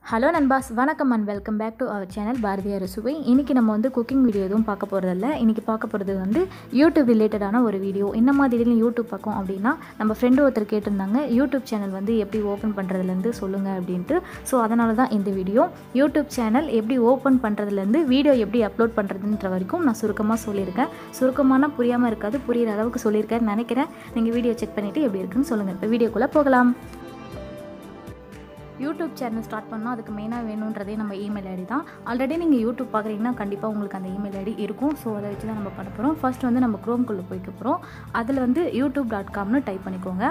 Hello நண்பாஸ், வணக்கம் and welcome back to our channel Bharathi Arusuvai. இன்றைக்கி நம்ம வந்து குக்கிங் வீடியோ எதுவும் பார்க்க போகிறதில்ல. இன்றைக்கி பார்க்க போகிறது வந்து யூடியூப் ரிலேட்டடான ஒரு வீடியோ. என்ன மாதிரி யூடியூப் பார்க்கும் அப்படின்னா, நம்ம ஃப்ரெண்டு ஒருத்தர் கேட்டிருந்தாங்க, யூடியூப் சேனல் வந்து எப்படி ஓப்பன் பண்ணுறதுலேருந்து சொல்லுங்கள் அப்படின்ட்டு. ஸோ அதனால தான் இந்த வீடியோ. யூடியூப் சேனல் எப்படி ஓப்பன் பண்ணுறதுலேருந்து வீடியோ எப்படி அப்லோட் பண்ணுறதுன்ற வரைக்கும் நான் சுருக்கமாக சொல்லியிருக்கேன். சுருக்கமான புரியாமல் இருக்காது, புரிகிற அளவுக்கு சொல்லியிருக்கேன்னு நினைக்கிறேன். நீங்கள் வீடியோ செக் பண்ணிவிட்டு எப்படி இருக்குன்னு சொல்லுங்கள். இப்போ வீடியோக்குள்ளே போகலாம். யூடியூப் சேனல் ஸ்டார்ட் பண்ணால் அதுக்கு மெயினாக வேணுன்றதே நம்ம இமெயில் ஐடி தான். ஆல்ரெடி நீங்கள் யூடியூப் பார்க்குறீங்கன்னா கண்டிப்பாக உங்களுக்கு அந்த இமெயில் ஐடி இருக்கும். ஸோ அதை வச்சு தான் நம்ம பண்ண போகிறோம். ஃபர்ஸ்ட் வந்து நம்ம குரோம்குள்ளே போய்க்க போகிறோம். அதில் வந்து youtube.comனு டைப் பண்ணிக்கோங்க.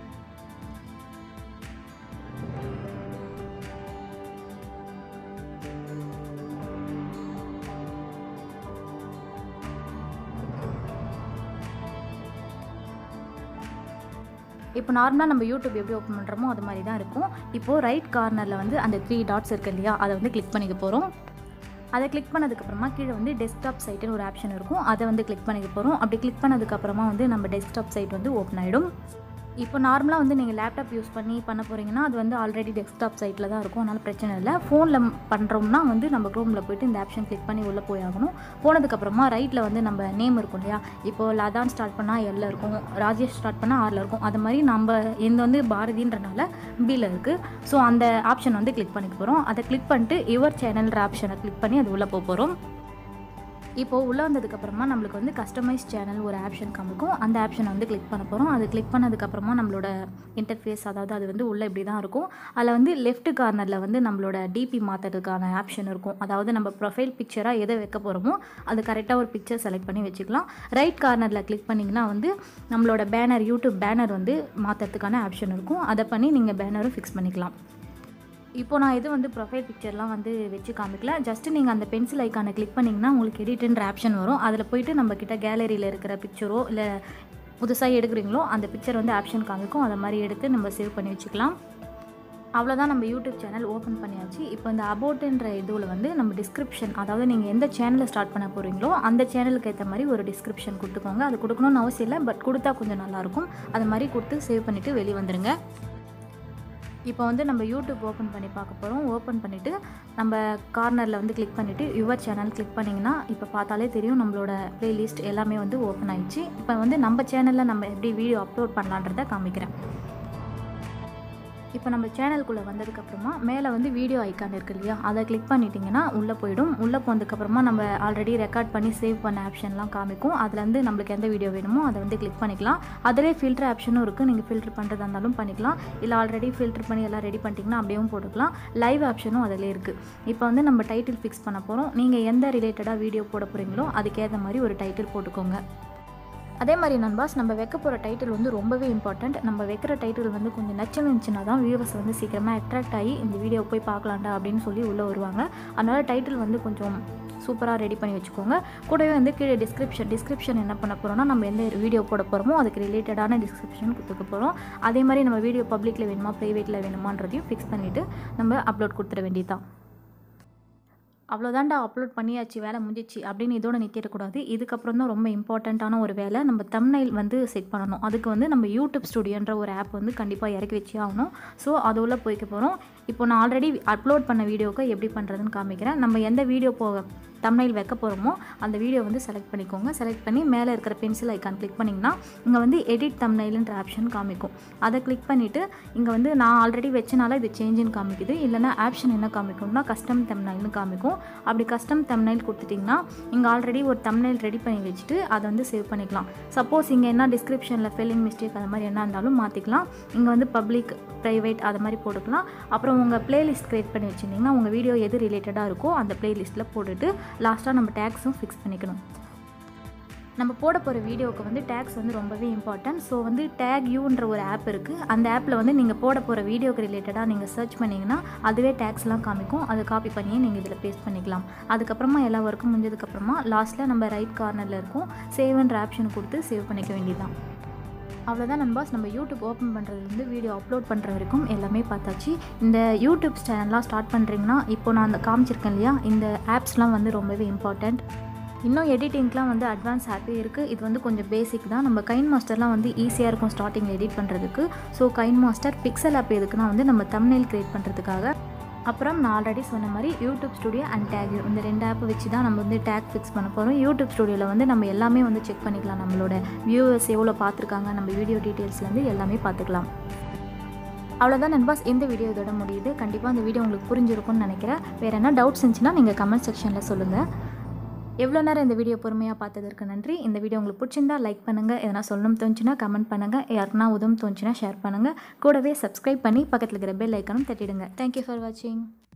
இப்போ நார்மலாக நம்ம யூடியூப் எப்படி ஓப்பன் பண்ணுறோமோ அது மாதிரி தான் இருக்கும். இப்போது ரைட் கார்னரில் வந்து அந்த 3 டாட்ஸ் இருக்குது இல்லையா, அதை வந்து கிளிக் பண்ணிக்க போகிறோம். அதை கிளிக் பண்ணதுக்கப்புறமா கீழே வந்து டெஸ்க்டாப் சைட்டுன்னு ஒரு ஆப்ஷன் இருக்கும். அதை வந்து கிளிக் பண்ணிக்க போகிறோம். அப்படி கிளிக் பண்ணதுக்கப்புறமா வந்து நம்ம டெஸ்க்டாப் சைட் வந்து ஓப்பன் ஆகிடும். இப்போ நார்மலாக வந்து நீங்கள் லேப்டாப் யூஸ் பண்ண போகிறீங்கன்னா அது வந்து ஆல்ரெடி டெஸ்க்டாப் சைட்டில் தான் இருக்கும். அதனால் பிரச்சனை இல்லை. ஃபோனில் பண்ணுறோம்னா வந்து நம்ம க்ரோமில் போய்ட்டு இந்த ஆப்ஷன் கிளிக் பண்ணி உள்ளே போய் ஆகணும். போனதுக்கப்புறமா ரைட்டில் வந்து நம்ம நேம் இருக்கும் இல்லையா, இப்போது லதான் ஸ்டார்ட் பண்ணால் எல்ல இருக்கும், ராஜேஷ் ஸ்டார்ட் பண்ணால் ஆரில் இருக்கும். அது மாதிரி நம்ம இந்த வந்து பாரதின்றனால பியில் இருக்குது. ஸோ அந்த ஆப்ஷன் வந்து கிளிக் பண்ணிக்க போகிறோம். அதை கிளிக் பண்ணிட்டு யுவர் சேனல்ன்ற ஆப்ஷனை கிளிக் பண்ணி அது உள்ளே போகிறோம். இப்போது உள்ளே வந்ததுக்கப்புறமா நம்மளுக்கு வந்து கஸ்டமைஸ் சேனல் ஒரு ஆப்ஷன் காமிக்கும். அந்த ஆப்ஷனை வந்து கிளிக் பண்ண போகிறோம். அது கிளிக் பண்ணதுக்கப்புறமா நம்மளோட இன்டர்ஃபேஸ், அதாவது அது வந்து உள்ளே இப்படி தான் இருக்கும். அதில் வந்து லெஃப்ட் கார்னரில் வந்து நம்மளோட டிபி மாற்றுறதுக்கான ஆப்ஷன் இருக்கும். அதாவது நம்ம ப்ரொஃபைல் பிக்சராக எதை வைக்க போகிறோமோ அது கரெக்டாக ஒரு பிக்சர் செலக்ட் பண்ணி வச்சுக்கலாம். ரைட் கார்னரில் கிளிக் பண்ணிங்கன்னா வந்து நம்மளோட பேனர், யூடியூப் பேனர் வந்து மாற்றுறதுக்கான ஆப்ஷன் இருக்கும். அதை பண்ணி நீங்கள் பேனரும் ஃபிக்ஸ் பண்ணிக்கலாம். இப்போ நான் இது வந்து ப்ரொஃபைல் பிக்சர்லாம் வந்து வச்சு காமிக்கல. ஜஸ்ட்டு நீங்கள் அந்த பென்சில் ஐக்கானை கிளிக் பண்ணிங்கன்னா உங்களுக்கு எடிட்டுன்ற ஆப்ஷன் வரும். அதில் போய்ட்டு நம்மக்கிட்ட கேலரியில் இருக்கிற பிக்சரோ இல்லை புதுசாக எடுக்கிறீங்களோ அந்த பிக்சர் வந்து ஆப்ஷன் காமிக்கும். அதை மாதிரி எடுத்து நம்ம சேவ் பண்ணி வச்சுக்கலாம். அவ்வளோதான், நம்ம யூடியூப் சேனல் ஓப்பன் பண்ணியாச்சு. இப்போ இந்த அபவுட்ன்ற இதுவில் வந்து நம்ம டிஸ்கிரிப்ஷன், அதாவது நீங்கள் எந்த சேனலை ஸ்டார்ட் பண்ண போகிறீங்களோ அந்த சேனலுக்கு ஏற்ற மாதிரி ஒரு டிஸ்கிரிப்ஷன் கொடுத்துக்கோங்க. அது கொடுக்கணும்னு அவசியம் இல்லை, பட் கொடுத்தா கொஞ்சம் நல்லாயிருக்கும். அது மாதிரி கொடுத்து சேவ் பண்ணிவிட்டு வெளியே வந்துடுங்க. இப்போ வந்து நம்ம யூடியூப் ஓப்பன் பண்ணி பார்க்க போகிறோம். ஓப்பன் பண்ணிவிட்டு நம்ம கார்னரில் வந்து கிளிக் பண்ணிவிட்டு யுவர் சேனல் கிளிக் பண்ணிங்கன்னா இப்போ பார்த்தாலே தெரியும் நம்மளோட ப்ளேலிஸ்ட் எல்லாமே வந்து ஓப்பன் ஆகிடுச்சு. இப்போ வந்து நம்ம சேனலில் நம்ம எப்படி வீடியோ அப்லோட் பண்ணலான்றதை காமிக்கிறேன். இப்போ நம்ம சேனலுக்குள்ளே வந்ததுக்கப்புறமா மேலே வந்து வீடியோ ஐக்கான் இருக்குது இல்லையா, அதை கிளிக் பண்ணிட்டீங்கன்னா உள்ளே போயிடும். உள்ளே போனதுக்கப்புறமா நம்ம ஆல்ரெடி ரெக்கார்ட் பண்ணி சேவ் பண்ண ஆப்ஷன்லாம் காமிக்கும். அதுலேருந்து நம்மளுக்கு எந்த வீடியோ வேணுமோ அதை வந்து கிளிக் பண்ணிக்கலாம். அதிலே ஃபில்டர் ஆப்ஷனும் இருக்குது. நீங்கள் ஃபில்டர் பண்ணுறதா இருந்தாலும் பண்ணிக்கலாம். இல்லை ஆல்ரெடி ஃபில்டர் பண்ணி எல்லாம் ரெடி பண்ணிட்டீங்கன்னா அப்படியும் போட்டுக்கலாம். லைவ் ஆப்ஷனும் அதிலே இருக்குது. இப்போ வந்து நம்ம டைட்டில் ஃபிக்ஸ் பண்ண போகிறோம். நீங்கள் எந்த ரிலேட்டடாக வீடியோ போட போகிறீங்களோ அதுக்கேற்ற மாதிரி ஒரு டைட்டில் போட்டுக்கோங்க. அதே மாதிரி நண்பாஸ், நம்ம வைக்க போகிற டைட்டில் வந்து ரொம்பவே இம்பார்ட்டண்ட். நம்ம வைக்கிற டைட்டில் வந்து கொஞ்சம் நச்சுன்னா தான் வியூவர்ஸ் வந்து சீக்கிரமாக அட்ராக்ட் ஆகி இந்த வீடியோ போய் பார்க்கலாண்டா அப்படின்னு சொல்லி உள்ளே வருவாங்க. அதனால் டைட்டில் வந்து கொஞ்சம் சூப்பராக ரெடி பண்ணி வச்சுக்கோங்க. கூடவே வந்து கீழே டிஸ்கிரிப்ஷன் என்ன பண்ண போகிறோம்னா, நம்ம எந்த வீடியோ போட போகிறோமோ அதுக்கு ரிலேட்டடான டிஸ்கிரிப்ஷன் கொடுத்துக்க போகிறோம். அதே மாதிரி நம்ம வீடியோ பப்ளிக்கில் வேணுமா ப்ரைவேட்டில் வேணுமான்றதையும் ஃபிக்ஸ் பண்ணிவிட்டு நம்ம அப்லோட் கொடுத்துட வேண்டியதான். அவ்வளோதாண்டா, அப்லோட் பண்ணியாச்சு, வேலை முடிஞ்சிச்சு அப்படின்னு இதோட நிற்கிடக்கூடாது. இதுக்கப்புறம் தான் ரொம்ப இம்பார்ட்டண்ட்டான ஒரு வேலை. நம்ம தம்ப்நெயில் வந்து செட் பண்ணணும். அதுக்கு வந்து நம்ம யூடியூப் ஸ்டுடியோன்ற ஒரு ஆப் வந்து கண்டிப்பாக இறக்கி வச்சே ஆகணும். ஸோ அது உள்ள போய்க்க போகிறோம். இப்போ நான் ஆல்ரெடி அப்லோட் பண்ண வீடியோவுக்கு எப்படி பண்ணுறதுன்னு காமிக்கிறேன். நம்ம எந்த வீடியோ தம்ப்நெயில் வைக்க போகிறோமோ அந்த வீடியோ வந்து செலக்ட் பண்ணிக்கோங்க. செலக்ட் பண்ணி மேலே இருக்கிற பென்சில் ஐக்கான் கிளிக் பண்ணிங்கன்னா இங்கே வந்து எடிட் தம்ப்நெயில்ன்ற ஆப்ஷன் காமிக்கும். அதை கிளிக் பண்ணிவிட்டு இங்கே வந்து நான் ஆல்ரெடி வச்சனால இது சேஞ்சுன்னு காமிக்குது. இல்லைனா ஆப்ஷன் என்ன காமிக்கும்னா கஸ்டம் தம்ப்நெயில்னு காமிக்கும். அப்படி கஸ்டம் தம்ப்நெயில் கொடுத்துட்டிங்கன்னா இங்கே ஆல்ரெடி ஒரு தம்ப்நெயில் ரெடி பண்ணி வச்சுட்டு அதை வந்து சேவ் பண்ணிக்கலாம். சப்போஸ் இங்கே என்ன டிஸ்கிரிப்ஷனில் ஸ்பெல்லிங் மிஸ்டேக் அது மாதிரி என்ன இருந்தாலும் மாற்றிக்கலாம். இங்கே வந்து பப்ளிக், ப்ரைவேட் அது மாதிரி போட்டுக்கலாம். அப்புறம் உங்கள் ப்ளேலிஸ்ட் க்ரியேட் பண்ணி வச்சுருந்தீங்கன்னா உங்கள் வீடியோ எது ரிலேட்டடாக இருக்கோ அந்த ப்ளேலிஸ்ட்டில் போட்டுட்டு லாஸ்ட்டாக நம்ம டேக்ஸும் ஃபிக்ஸ் பண்ணிக்கணும். நம்ம போட போகிற வீடியோவுக்கு வந்து டேக்ஸ் வந்து ரொம்பவே இம்பார்ட்டன்ட். ஸோ வந்து டேக் யூன்ற ஒரு ஆப் இருக்குது. அந்த ஆப்பில் வந்து நீங்கள் போட போகிற வீடியோக்கு ரிலேட்டடாக நீங்கள் சர்ச் பண்ணிங்கன்னா அதுவே டேக்ஸ்லாம் காமிக்கும். அதை காப்பி பண்ணியே நீங்கள் இதில் பேஸ்ட் பண்ணிக்கலாம். அதுக்கப்புறமா எல்லா ஒர்க்கும் முடிஞ்சதுக்கப்புறமா லாஸ்ட்டில் நம்ம ரைட் கார்னரில் இருக்கும் சேவ்ன்ற ஆப்ஷன் கொடுத்து சேவ் பண்ணிக்க வேண்டியதான். அவ்வளோதான் நண்பாஸ், நம்ம யூடியூப் ஓப்பன் பண்ணுறதுலேருந்து வீடியோ அப்லோட் பண்ணுற வரைக்கும் எல்லாமே பார்த்தாச்சு. இந்த யூடியூப் சேனல்லாம் ஸ்டார்ட் பண்ணுறீங்கன்னா இப்போ நான் அந்த காமிச்சிருக்கேன் இல்லையா, இந்த ஆப்ஸ்லாம் வந்து ரொம்பவே இம்பார்ட்டண்ட். இன்னும் எடிட்டிங்லாம் வந்து அட்வான்ஸ் ஆப்பே இருக்குது. இது வந்து கொஞ்சம் பேசிக் தான். நம்ம கைன் மாஸ்டர்லாம் வந்து ஈஸியாக இருக்கும் ஸ்டார்டிங்கில் எடிட் பண்ணுறதுக்கு. So KineMaster pixel app எதுக்குன்னா வந்து நம்ம தம்ப்நெயில் க்ரியேட் பண்ணுறதுக்காக. அப்புறம் நான் ஆல்ரெடி சொன்ன மாதிரி யூடியூப் ஸ்டுடியோ அண்ட் டேக் இந்த 2 ஆப்பை வச்சு தான் நம்ம வந்து டேக் ஃபிக்ஸ் பண்ண போகிறோம். யூடியூப் ஸ்டுடியோவில் வந்து நம்ம எல்லாமே வந்து செக் பண்ணிக்கலாம். நம்மளோட வியூவர்ஸ் எவ்வளோ பார்த்துருக்காங்க, நம்ம வீடியோ டீட்டெயில்ஸ்லேருந்து எல்லாமே பார்த்துக்கலாம். அவ்வளோதான் நண்பாஸ், இந்த வீடியோ இதோட முடியுது. கண்டிப்பாக அந்த வீடியோ உங்களுக்கு புரிஞ்சிருக்கும்னு நினைக்கிறேன். வேறு என்ன டவுட்ஸ் இருந்துச்சுன்னா நீங்கள் கமெண்ட் செக்ஷனில் சொல்லுங்கள். எவ்வளோ நேரம் இந்த வீடியோ பொறுமையாக பார்த்ததற்கு நன்றி. இந்த வீடியோ உங்களுக்கு பிடிச்சிருந்தா லைக் பண்ணுங்கள். எதனா சொல்லணும் தோணுச்சுன்னா கமெண்ட் பண்ணுங்கள். யாருக்குன்னா உதவும் தோணுச்சுன்னா ஷேர் பண்ணுங்கள். கூடவே சப்ஸ்கிரைப் பண்ணி பக்கத்தில் இருக்கிற பெல் ஐக்கானும் தட்டிடுங்க. தேங்க்யூ ஃபார் வாட்சிங்.